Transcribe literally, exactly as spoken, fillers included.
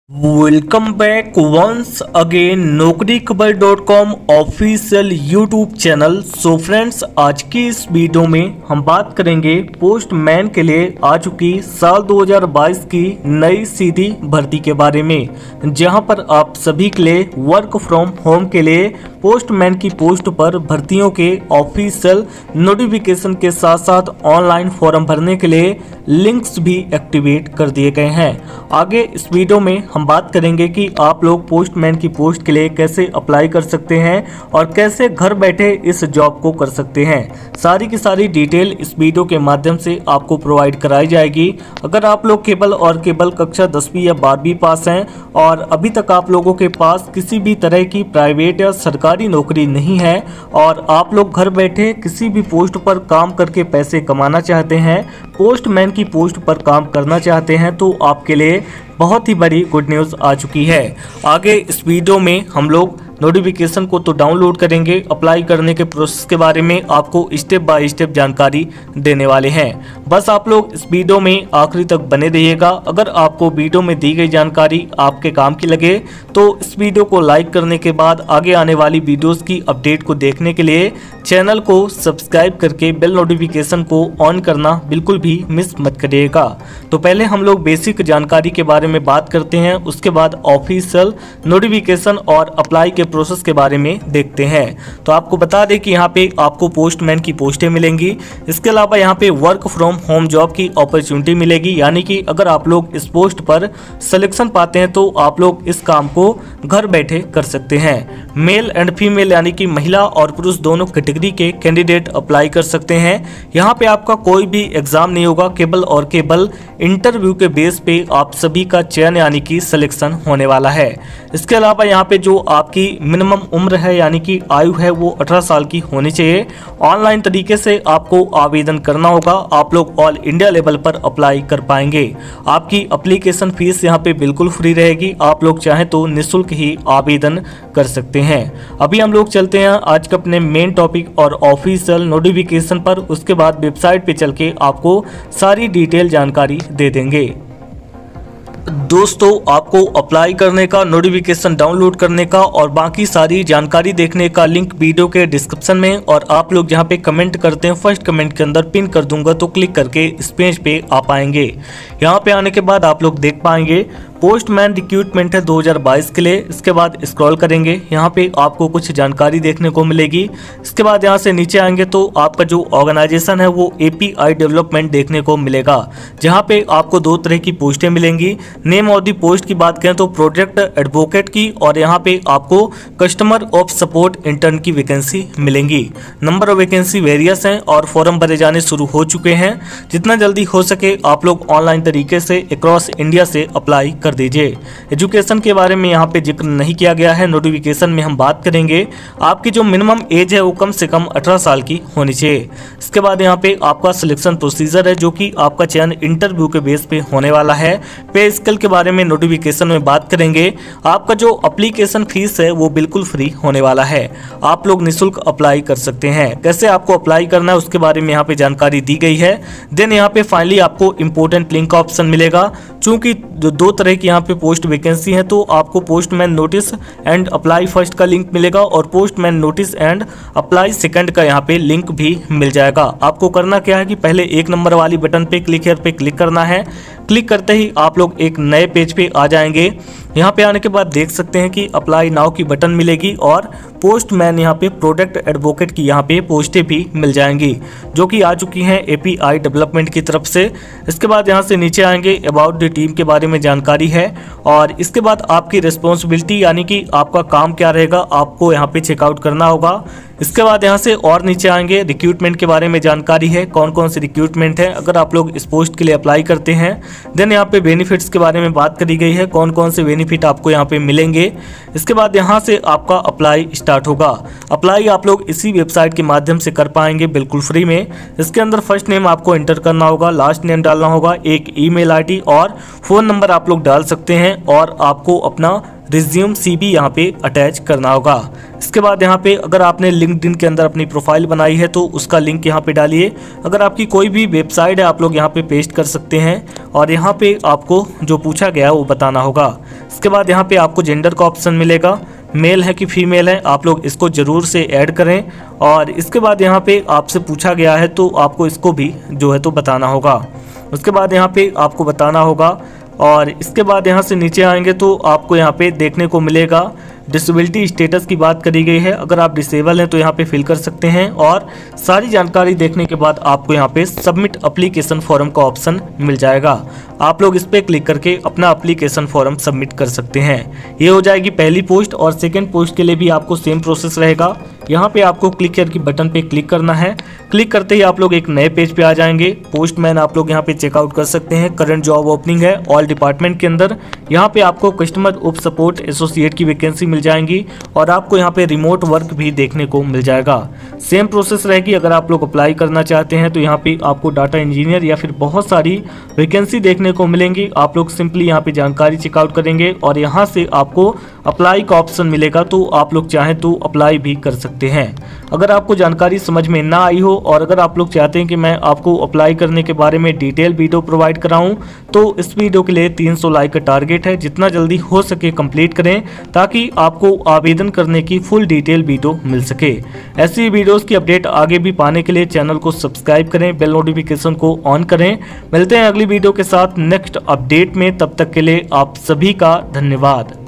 Welcome back once again Naukri Khabar dot com official YouTube channel. So friends, आज की इस video में हम बात करेंगे पोस्टमैन के लिए आ चुकी साल दो हज़ार बाईस की नई सीधी भर्ती के बारे में, जहां पर आप सभी के लिए वर्क फ्रॉम होम के लिए पोस्टमैन की पोस्ट पर भर्तियों के ऑफिशियल नोटिफिकेशन के साथ साथ ऑनलाइन फॉर्म भरने के लिए लिंक्स भी एक्टिवेट कर दिए गए हैं। आगे इस वीडियो में हम बात करेंगे कि आप लोग पोस्टमैन की पोस्ट के लिए कैसे अप्लाई कर सकते हैं और कैसे घर बैठे इस जॉब को कर सकते हैं। सारी की सारी डिटेल इस वीडियो के माध्यम से आपको प्रोवाइड कराई जाएगी। अगर आप लोग केवल और केवल कक्षा दसवीं या बारहवीं पास हैं और अभी तक आप लोगों के पास किसी भी तरह की प्राइवेट या सरकारी नौकरी नहीं है और आप लोग घर बैठे किसी भी पोस्ट पर काम करके पैसे कमाना चाहते हैं, पोस्टमैन की पोस्ट पर काम करना चाहते हैं, तो आपके लिए बहुत ही बड़ी गुड न्यूज़ आ चुकी है। आगे इस वीडियो में हम लोग नोटिफिकेशन को तो डाउनलोड करेंगे, अप्लाई करने के प्रोसेस के बारे में आपको स्टेप बाय स्टेप जानकारी देने वाले हैं। बस आप लोग इस वीडियो में आखिरी तक बने रहिएगा। अगर आपको वीडियो में दी गई जानकारी आपके काम की लगे तो इस वीडियो को लाइक करने के बाद आगे आने वाली वीडियोस की अपडेट को देखने के लिए चैनल को सब्सक्राइब करके बेल नोटिफिकेशन को ऑन करना बिल्कुल भी मिस मत करिएगा। तो पहले हम लोग बेसिक जानकारी के बारे में बात करते हैं, उसके बाद ऑफिशियल नोटिफिकेशन और अप्लाई के प्रोसेस के बारे में देखते हैं। तो आपको बता दें कि यहाँ पे आपको पोस्टमैन की पोस्टें मिलेंगी। इसके अलावा यहाँ पे वर्क फ्रॉम होम जॉब की अपॉर्चुनिटी मिलेगी, यानी कि अगर आप लोग इस पोस्ट पर सिलेक्शन पाते हैं तो आप लोग इस काम को घर बैठे कर सकते हैं। मेल एंड फीमेल यानी कि महिला और पुरुष दोनों कैटेगरी के कैंडिडेट अप्लाई कर सकते हैं। यहाँ पे आपका कोई भी एग्जाम नहीं होगा, केवल और केवल इंटरव्यू के बेस पे आप सभी का चयन यानी कि सिलेक्शन होने वाला है। इसके अलावा यहाँ पे जो आपकी मिनिमम उम्र है यानी कि आयु है वो अठारह साल की होनी चाहिए। ऑनलाइन तरीके से आपको आवेदन करना होगा। आप लोग ऑल इंडिया लेवल पर अप्लाई कर पाएंगे। आपकी एप्लीकेशन फीस यहाँ पे बिल्कुल फ्री रहेगी। आप लोग चाहें तो निःशुल्क ही आवेदन कर सकते हैं। अभी हम लोग चलते हैं आज के अपने मेन टॉपिक और ऑफिशियल नोटिफिकेशन पर, उसके बाद वेबसाइट पे चल के आपको सारी डिटेल जानकारी दे देंगे। दोस्तों, आपको अप्लाई करने का, नोटिफिकेशन डाउनलोड करने का और बाकी सारी जानकारी देखने का लिंक वीडियो के डिस्क्रिप्शन में, और आप लोग जहां पे कमेंट करते हैं फर्स्ट कमेंट के अंदर पिन कर दूंगा, तो क्लिक करके इस पेज पे आ पाएंगे। यहां पे आने के बाद आप लोग देख पाएंगे पोस्टमैन रिक्रूटमेंट है दो हज़ार बाईस के लिए। इसके बाद स्क्रॉल करेंगे, यहाँ पे आपको कुछ जानकारी देखने को मिलेगी। इसके बाद यहाँ से नीचे आएंगे तो आपका जो ऑर्गेनाइजेशन है वो एपीआई डेवलपमेंट देखने को मिलेगा, जहाँ पे आपको दो तरह की पोस्टें मिलेंगी। नेम ऑफ द पोस्ट की बात करें तो प्रोजेक्ट एडवोकेट की, और यहाँ पे आपको कस्टमर ऑफ सपोर्ट इंटर्न की वैकेंसी मिलेंगी। नंबर ऑफ वैकेंसी वेरियस हैं और फॉर्म भरे जाने शुरू हो चुके हैं। जितना जल्दी हो सके आप लोग ऑनलाइन तरीके से अक्रॉस इंडिया से अप्लाई कर दीजिए। एजुकेशन के बारे में यहाँ पे जिक्र नहीं किया गया है, नोटिफिकेशन में हम बात करेंगे। आपकी जो मिनिमम एज है वो कम से कम अठारह साल की होनी चाहिए। इसके बाद यहाँ पे आपका सिलेक्शन प्रोसीजर है, जो कि आपका चयन इंटरव्यू के बेस पे होने वाला है। पे स्केल के बारे में नोटिफिकेशन में बात करेंगे। आपका जो एप्लीकेशन फीस है वो बिल्कुल फ्री होने वाला है। आप लोग निःशुल्क अप्लाई कर सकते हैं। कैसे आपको अप्लाई करना है उसके बारे में यहाँ पे जानकारी दी गई है। देन यहाँ पे फाइनली आपको इंपोर्टेंट लिंक का ऑप्शन मिलेगा। चूंकि दो तरह की यहाँ पे पोस्ट वैकेंसी है तो आपको postman notice and apply first का लिंक मिलेगा और postman notice and apply second का यहाँ पे लिंक भी मिल जाएगा। आपको करना क्या है कि पहले एक नंबर वाली बटन पे क्लिक हियर पे क्लिक करना है। क्लिक करते ही आप लोग एक नए पेज पे आ जाएंगे। यहाँ पे आने के बाद देख सकते हैं कि अप्लाई नाउ की बटन मिलेगी और पोस्टमैन यहाँ पे प्रोडक्ट एडवोकेट की यहाँ पे पोस्टें भी मिल जाएंगी, जो कि आ चुकी हैं एपीआई डेवलपमेंट की तरफ से। इसके बाद यहाँ से नीचे आएंगे, अबाउट द टीम के बारे में जानकारी है और इसके बाद आपकी रिस्पॉन्सिबिलिटी यानी कि आपका काम क्या रहेगा आपको यहाँ पे चेकआउट करना होगा। इसके बाद यहाँ से और नीचे आएंगे, रिक्रूटमेंट के बारे में जानकारी है, कौन कौन से रिक्रूटमेंट है अगर आप लोग इस पोस्ट के लिए अप्लाई करते हैं। देन यहाँ पे बेनिफिट्स के बारे में बात करी गई है, कौन कौन से बेनिफिट आपको यहाँ पे मिलेंगे। इसके बाद यहाँ से आपका अप्लाई स्टार्ट होगा। अप्लाई आप लोग इसी वेबसाइट के माध्यम से कर पाएंगे बिल्कुल फ्री में। इसके अंदर फर्स्ट नेम आपको एंटर करना होगा, लास्ट नेम डालना होगा, एक ईमेल आईडी और फोन नंबर आप लोग डाल सकते हैं और आपको अपना रिज्यूम सीवी यहाँ पे अटैच करना होगा। इसके बाद यहाँ पे अगर आपने लिंक्डइन के अंदर अपनी प्रोफाइल बनाई है तो उसका लिंक यहाँ पे डालिए। अगर आपकी कोई भी वेबसाइट है आप लोग यहाँ पे पेस्ट कर सकते हैं और यहाँ पे आपको जो पूछा गया वो बताना होगा। इसके बाद यहाँ पे आपको जेंडर का ऑप्शन मिलेगा, मेल है कि फीमेल है, आप लोग इसको ज़रूर से ऐड करें। और इसके बाद यहाँ पे आपसे पूछा गया है तो आपको इसको भी जो है तो बताना होगा। उसके बाद यहाँ पे आपको बताना होगा और इसके बाद यहाँ से नीचे आएंगे तो आपको यहाँ पे देखने को मिलेगा डिसेबिलिटी स्टेटस की बात करी गई है। अगर आप डिसेबल हैं तो यहाँ पे फिल कर सकते हैं और सारी जानकारी देखने के बाद आपको यहाँ पे सबमिट एप्लीकेशन फॉर्म का ऑप्शन मिल जाएगा। आप लोग इस पर क्लिक करके अपना एप्लीकेशन फॉर्म सबमिट कर सकते हैं। ये हो जाएगी पहली पोस्ट। और सेकेंड पोस्ट के लिए भी आपको सेम प्रोसेस रहेगा। यहाँ पे आपको क्लिक हियर की बटन पे क्लिक करना है। क्लिक करते ही आप लोग एक नए पेज पे आ जाएंगे। पोस्टमैन आप लोग यहाँ पे चेकआउट कर सकते हैं। करंट जॉब ओपनिंग है ऑल डिपार्टमेंट के अंदर। यहाँ पे आपको कस्टमर उप सपोर्ट एसोसिएट की वैकेंसी मिल जाएंगी और आपको यहाँ पे रिमोट वर्क भी देखने को मिल जाएगा। सेम प्रोसेस रहेगी। अगर आप लोग अप्लाई करना चाहते हैं तो यहाँ पे आपको डाटा इंजीनियर या फिर बहुत सारी वैकेंसी देखने को मिलेंगी। आप लोग सिंपली यहाँ पे जानकारी चेकआउट करेंगे और यहाँ से आपको अप्लाई का ऑप्शन मिलेगा तो आप लोग चाहें तो अप्लाई भी कर सकते हैं। अगर आपको जानकारी समझ में ना आई हो और अगर आप लोग चाहते हैं कि मैं आपको अप्लाई करने के बारे में डिटेल वीडियो प्रोवाइड कराऊं तो इस वीडियो के लिए तीन सौ लाइक का टारगेट है। जितना जल्दी हो सके कंप्लीट करें ताकि आपको आवेदन करने की फुल डिटेल वीडियो मिल सके। ऐसी वीडियोस की अपडेट आगे भी पाने के लिए चैनल को सब्सक्राइब करें, बेल नोटिफिकेशन को ऑन करें। मिलते हैं अगली वीडियो के साथ नेक्स्ट अपडेट में। तब तक के लिए आप सभी का धन्यवाद।